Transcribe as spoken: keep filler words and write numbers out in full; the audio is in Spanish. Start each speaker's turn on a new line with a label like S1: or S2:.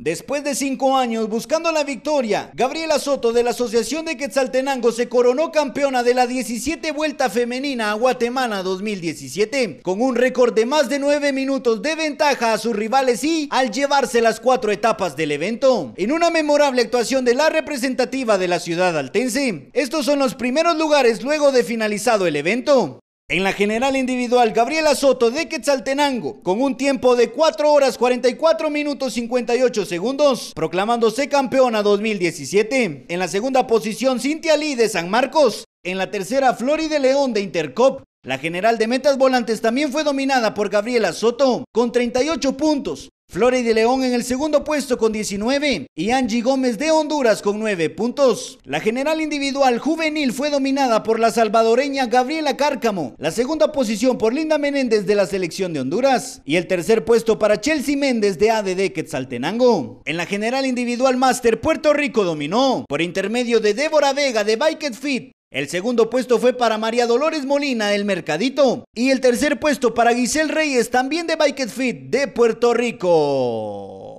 S1: Después de cinco años buscando la victoria, Gabriela Soto de la Asociación de Quetzaltenango se coronó campeona de la diecisiete Vuelta Femenina a Guatemala dos mil diecisiete, con un récord de más de nueve minutos de ventaja a sus rivales y al llevarse las cuatro etapas del evento. En una memorable actuación de la representativa de la ciudad altense, estos son los primeros lugares luego de finalizado el evento. En la general individual, Gabriela Soto de Quetzaltenango, con un tiempo de cuatro horas cuarenta y cuatro minutos cincuenta y ocho segundos, proclamándose campeona dos mil diecisiete. En la segunda posición, Cintia Lee de San Marcos. En la tercera, Flori de León de Intercop. La general de metas volantes también fue dominada por Gabriela Soto, con treinta y ocho puntos. Flori de León en el segundo puesto con diecinueve y Angie Gómez de Honduras con nueve puntos. La general individual juvenil fue dominada por la salvadoreña Gabriela Cárcamo, la segunda posición por Linda Menéndez de la selección de Honduras y el tercer puesto para Chelsea Méndez de A D D Quetzaltenango. En la general individual máster, Puerto Rico dominó por intermedio de Débora Vega de Bike It Fit. El segundo puesto fue para María Dolores Molina del Mercadito y el tercer puesto para Giselle Reyes también de Bike It Fit de Puerto Rico.